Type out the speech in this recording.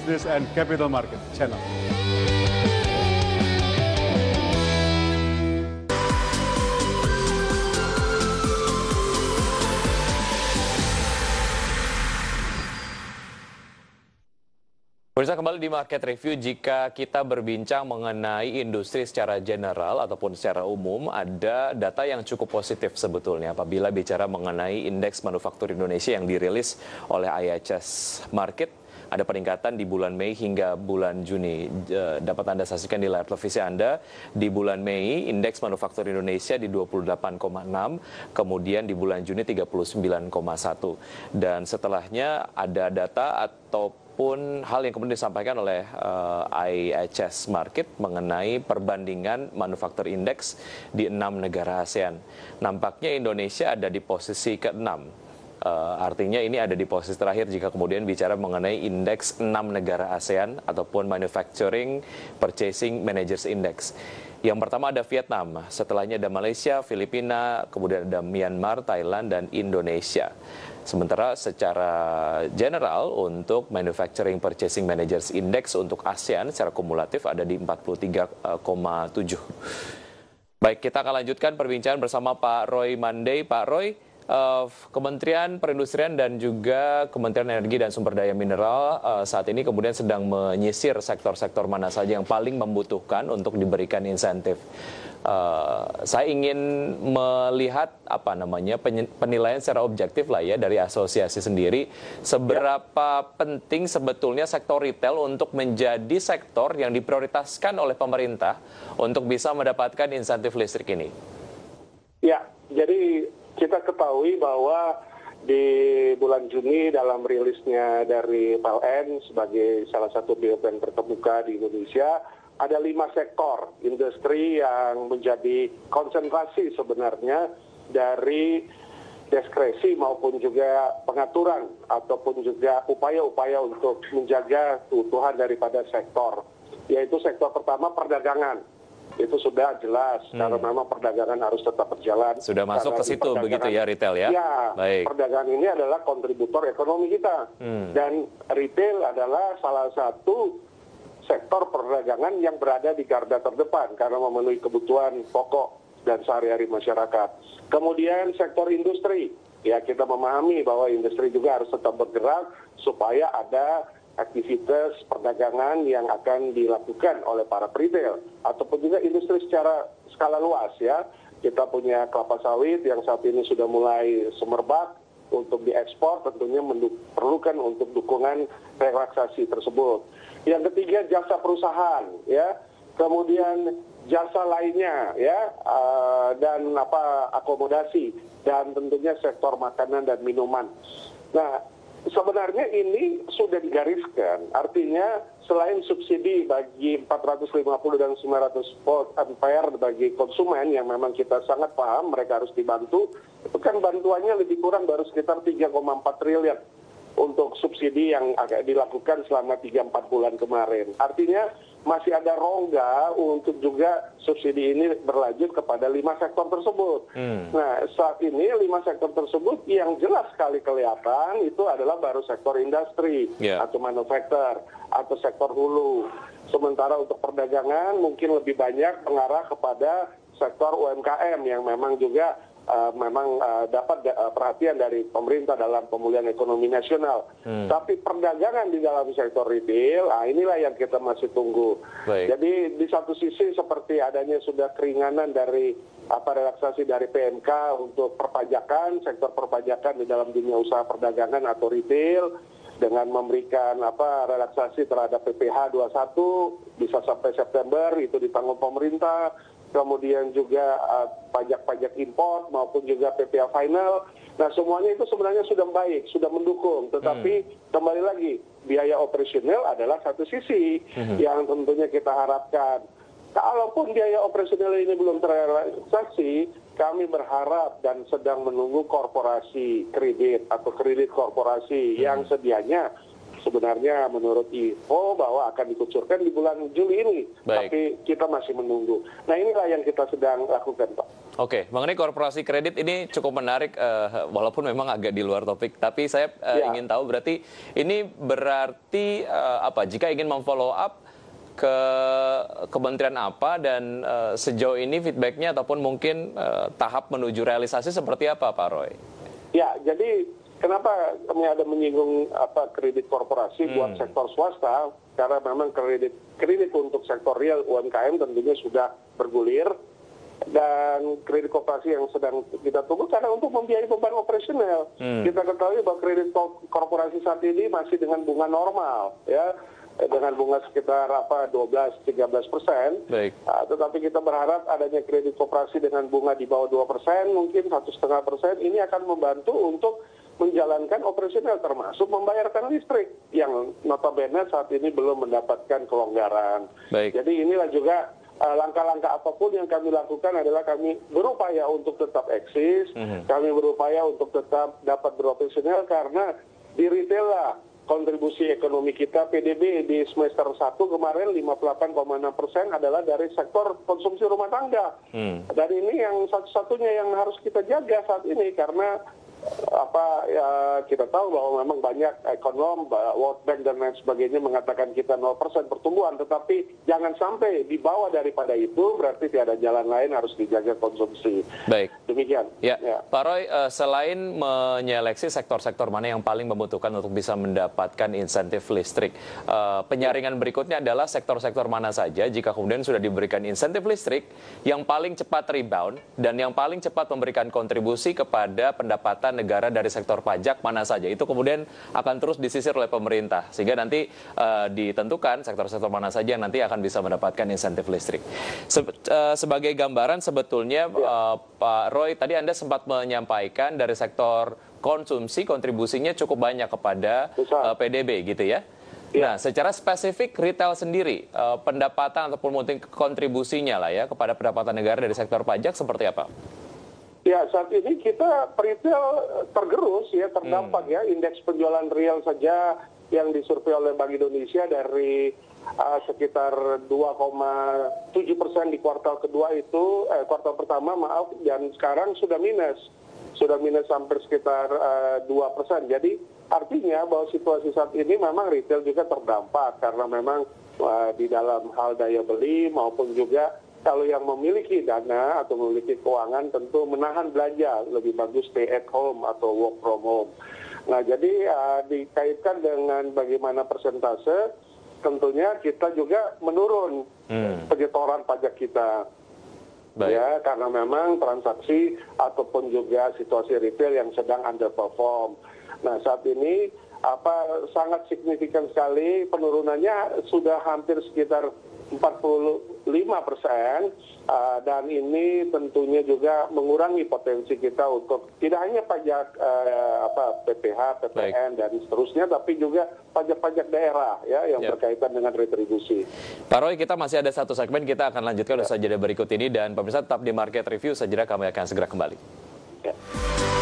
Business and Capital Market Channel. Pemirsa, kembali di Market Review. Jika kita berbincang mengenai industri secara general ataupun secara umum, ada data yang cukup positif sebetulnya apabila bicara mengenai indeks manufaktur Indonesia yang dirilis oleh IHS Markit. Ada peningkatan di bulan Mei hingga bulan Juni. Dapat Anda saksikan di layar televisi Anda. Di bulan Mei, indeks manufaktur Indonesia di 28,6, kemudian di bulan Juni 39,1. Dan setelahnya ada data ataupun hal yang kemudian disampaikan oleh IHS Markit mengenai perbandingan manufaktur indeks di 6 negara ASEAN. Nampaknya Indonesia ada di posisi ke-6. Artinya ini ada di posisi terakhir jika kemudian bicara mengenai indeks 6 negara ASEAN ataupun Manufacturing Purchasing Managers Index. Yang pertama ada Vietnam, setelahnya ada Malaysia, Filipina, kemudian ada Myanmar, Thailand, dan Indonesia. Sementara secara general untuk Manufacturing Purchasing Managers Index untuk ASEAN secara kumulatif ada di 43,7. Baik, kita akan lanjutkan perbincangan bersama Pak Roy Mandey. Pak Roy, Kementerian Perindustrian dan juga Kementerian Energi dan Sumber Daya Mineral saat ini kemudian sedang menyisir sektor-sektor mana saja yang paling membutuhkan untuk diberikan insentif. Saya ingin melihat penilaian secara objektif lah ya dari asosiasi sendiri, seberapa penting sebetulnya sektor retail untuk menjadi sektor yang diprioritaskan oleh pemerintah untuk bisa mendapatkan insentif listrik ini. Ya, jadi kita ketahui bahwa di bulan Juni dalam rilisnya dari PLN sebagai salah satu BUMN terkemuka di Indonesia, ada 5 sektor industri yang menjadi konsentrasi sebenarnya dari diskresi maupun juga pengaturan ataupun juga upaya-upaya untuk menjaga keutuhan daripada sektor. Yaitu sektor pertama perdagangan. Itu sudah jelas, karena memang perdagangan harus tetap berjalan. Sudah masuk ke situ begitu ya retail ya? Ya, baik. Perdagangan ini adalah kontributor ekonomi kita. Dan retail adalah salah satu sektor perdagangan yang berada di garda terdepan karena memenuhi kebutuhan pokok dan sehari-hari masyarakat. Kemudian sektor industri, ya kita memahami bahwa industri juga harus tetap bergerak supaya ada aktivitas perdagangan yang akan dilakukan oleh para retail ataupun juga industri secara skala luas ya. Kita punya kelapa sawit yang saat ini sudah mulai semerbak untuk diekspor, tentunya perlukan untuk dukungan relaksasi tersebut. Yang ketiga jasa perusahaan ya, kemudian jasa lainnya ya, dan akomodasi, dan tentunya sektor makanan dan minuman. Nah, sebenarnya ini sudah digariskan, artinya selain subsidi bagi 450 dan 900 volt ampere bagi konsumen yang memang kita sangat paham mereka harus dibantu, itu kan bantuannya lebih kurang baru sekitar 3,4 triliun untuk subsidi yang agak dilakukan selama 3-4 bulan kemarin. Artinya masih ada rongga untuk juga subsidi ini berlanjut kepada 5 sektor tersebut. Nah, saat ini 5 sektor tersebut yang jelas sekali kelihatan itu adalah baru sektor industri atau manufaktur atau sektor hulu. Sementara untuk perdagangan mungkin lebih banyak mengarah kepada sektor UMKM yang memang juga dapat perhatian dari pemerintah dalam pemulihan ekonomi nasional. Tapi perdagangan di dalam sektor retail, inilah yang kita masih tunggu. Jadi di satu sisi seperti adanya sudah keringanan dari relaksasi dari PMK untuk perpajakan, sektor perpajakan di dalam dunia usaha perdagangan atau retail, dengan memberikan relaksasi terhadap PPh 21 bisa sampai September itu ditanggung pemerintah. Kemudian juga pajak-pajak impor maupun juga PPh final. Nah, semuanya itu sebenarnya sudah baik, sudah mendukung. Tetapi kembali lagi, biaya operasional adalah satu sisi yang tentunya kita harapkan. Kalaupun biaya operasional ini belum terrealisasi, kami berharap dan sedang menunggu korporasi kredit atau kredit korporasi yang sedianya sebenarnya menurut info bahwa akan dikucurkan di bulan Juli ini. Tapi kita masih menunggu. Nah, inilah yang kita sedang lakukan, Pak. Oke, mengenai korporasi kredit ini cukup menarik, walaupun memang agak di luar topik. Tapi saya ingin tahu berarti ini berarti apa? Jika ingin memfollow up ke kementerian apa dan sejauh ini feedbacknya ataupun mungkin tahap menuju realisasi seperti apa, Pak Roy? Ya, jadi kenapa kami ada menyinggung kredit korporasi buat sektor swasta? Karena memang kredit untuk sektor real UMKM tentunya sudah bergulir. Dan kredit koperasi yang sedang kita tunggu karena untuk membiayai beban operasional. Kita ketahui bahwa kredit korporasi saat ini masih dengan bunga normal, ya, dengan bunga sekitar 12-13%. Tetapi kita berharap adanya kredit koperasi dengan bunga di bawah 2%, mungkin 1,5%, ini akan membantu untuk menjalankan operasional termasuk membayarkan listrik yang notabene saat ini belum mendapatkan kelonggaran. Jadi inilah juga langkah-langkah apapun yang kami lakukan adalah kami berupaya untuk tetap eksis, kami berupaya untuk tetap dapat beroperasional karena di retail lah kontribusi ekonomi kita PDB di semester 1 kemarin 58,6% adalah dari sektor konsumsi rumah tangga. Dan ini yang satu-satunya yang harus kita jaga saat ini karena kita tahu bahwa memang banyak ekonom, World Bank dan lain sebagainya mengatakan kita 0% pertumbuhan, tetapi jangan sampai di bawah daripada itu, berarti tidak ada jalan lain, harus dijaga konsumsi. Baik. Demikian. Ya. Pak Roy, selain menyeleksi sektor-sektor mana yang paling membutuhkan untuk bisa mendapatkan insentif listrik, penyaringan berikutnya adalah sektor-sektor mana saja jika kemudian sudah diberikan insentif listrik yang paling cepat rebound dan yang paling cepat memberikan kontribusi kepada pendapatan negara dari sektor pajak mana saja, itu kemudian akan terus disisir oleh pemerintah sehingga nanti ditentukan sektor-sektor mana saja yang nanti akan bisa mendapatkan insentif listrik. Sebagai gambaran sebetulnya Pak Roy, tadi Anda sempat menyampaikan dari sektor konsumsi kontribusinya cukup banyak kepada PDB gitu ya. Nah, secara spesifik retail sendiri pendapatan ataupun mungkin kontribusinya lah ya kepada pendapatan negara dari sektor pajak seperti apa? Ya, saat ini kita retail tergerus ya, terdampak ya. Indeks penjualan real saja yang disurvei oleh Bank Indonesia dari sekitar 2,7% di kuartal kedua itu, kuartal pertama maaf, dan sekarang sudah minus hampir sekitar 2%. Jadi artinya bahwa situasi saat ini memang retail juga terdampak karena memang di dalam hal daya beli maupun juga kalau yang memiliki dana atau memiliki keuangan tentu menahan belanja, lebih bagus stay at home atau work from home. Nah, jadi dikaitkan dengan bagaimana persentase, tentunya kita juga menurun penyetoran pajak kita. Ya, karena memang transaksi ataupun juga situasi retail yang sedang underperform. Nah, saat ini sangat signifikan sekali penurunannya, sudah hampir sekitar 45%, dan ini tentunya juga mengurangi potensi kita untuk tidak hanya pajak PPH, PPN dan seterusnya, tapi juga pajak-pajak daerah ya yang berkaitan dengan retribusi. Pak Roy, kita masih ada satu segmen, kita akan lanjutkan usaha jeda berikut ini, dan pemirsa tetap di Market Review, sejenak kami akan segera kembali.